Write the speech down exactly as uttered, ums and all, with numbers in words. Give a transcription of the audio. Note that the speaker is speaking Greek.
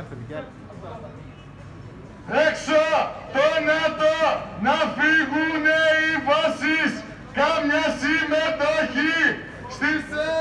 Έξω το ΝΑΤΟ, να φύγουνε οι βάσεις, κάμια συμμετοχή στις